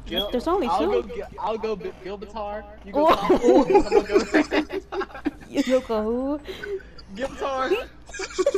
There's only two. I'll go Gilbatar. You go Tom. You go who? Gilbatar.